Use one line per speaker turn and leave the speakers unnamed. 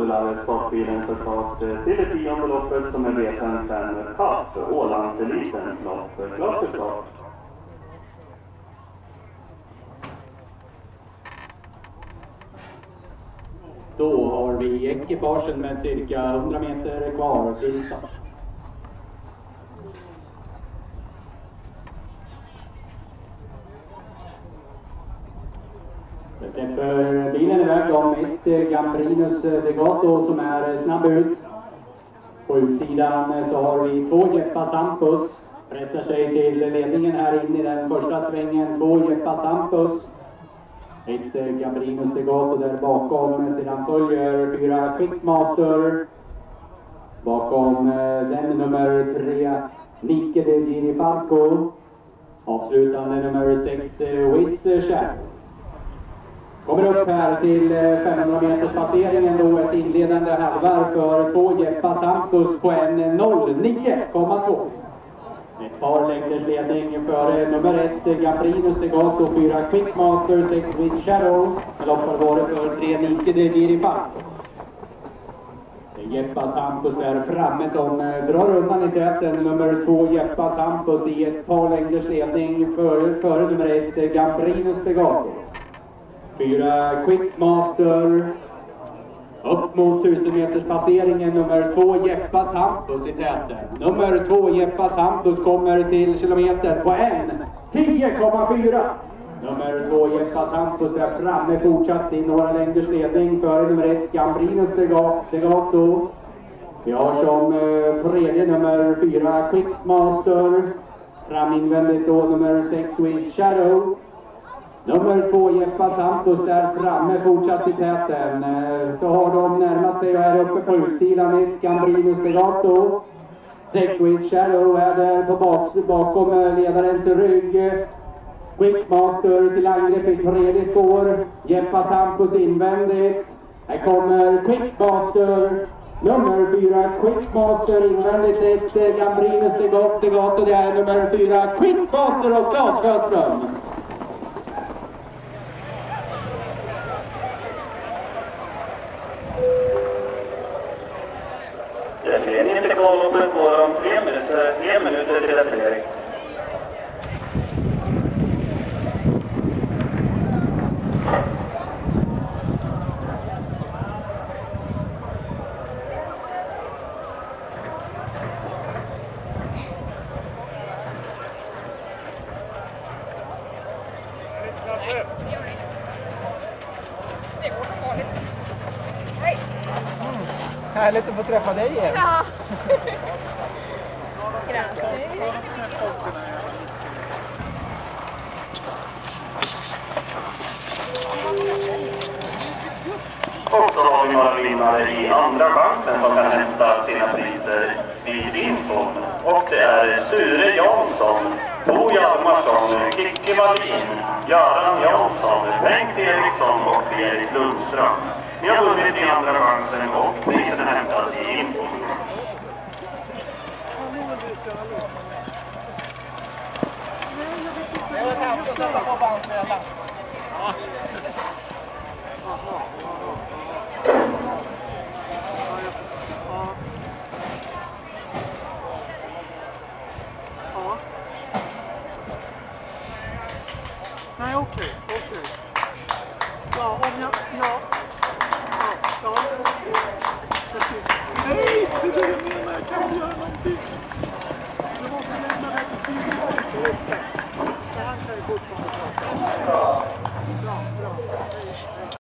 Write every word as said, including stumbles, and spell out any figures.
rullar startbilen för start till det tionde loppet som är V femtiofem Cup, Ålandselitens lopp. Klart för start.
Då har vi ekipagen med cirka hundra meter kvar till start. Det släpper bilen iväg om ett Gambrinus Degato som är snabb ut. På utsidan så har vi två Jeppa Sampus. Pressar sig till ledningen här in i den första svängen. Två Jeppa Sampus. Ett Gambrinus Degato där bakom. Sedan följer fyra Quickmaster. Bakom den nummer tre Nike de Gini Falco. Avslutande nummer sex Wiz Shadow. Kommer upp här till femhundra meters passeringen då ett inledande halvvarv för två Jeppa Sampus på en noll nio komma två. Ett par längders ledning för nummer ett Gambrinus Degato, fyra Quickmaster, sex Wiz Shadow. Loppar var det för tre Nike de Gini Falco. Jeppa Sampus där framme som drar undan i täten. Nummer två Jeppa Sampus i ett par längders ledning för, för nummer ett Gambrinus Degato. Fyra Quickmaster. Upp mot tusen meters passeringen nummer två Jeppa Sampus i täten. Nummer två Jeppa Sampus kommer till kilometer på en tio komma fyra. Nummer två Jeppa Sampus är framme fortsatt i några längders ledning för nummer ett Gambrinus Degato. Vi har som eh, tredje nummer fyra Quickmaster. Fram invändigt då nummer sex Wiz Shadow. Nummer två Jeppa Sampus där framme fortsatt i täten. Så har de närmat sig och är uppe på utsidan ett Gambrinus Degato. sex Wiz Shadow är där på bak, bakom ledarens rygg. Quickmaster till angrepp i tredje spår. Jeppa Sampus invändigt. Här kommer Quickmaster. Nummer fyra Quickmaster invändigt ett Gambrinus Degato. Det är nummer fyra Quickmaster och Claes Sjöström.
Ledningen till kvalloppet går om tre minuter, tre minuter till etablering.
Härligt att få träffa dig igen.
Ja. Grattis.
Och så har vi några vinnare i andra chansen som kan hämta sina priser vid infon. Och det är Sture Jansson, Bo Hjalmarsson, Kicki Wallin, Göran Jansson, Bengt Eriksson och Erik Lundström. Ni har vunnit i andra chansen och priserna hämtas i infon.
Jag vill hämta och sätta på bandspelaren.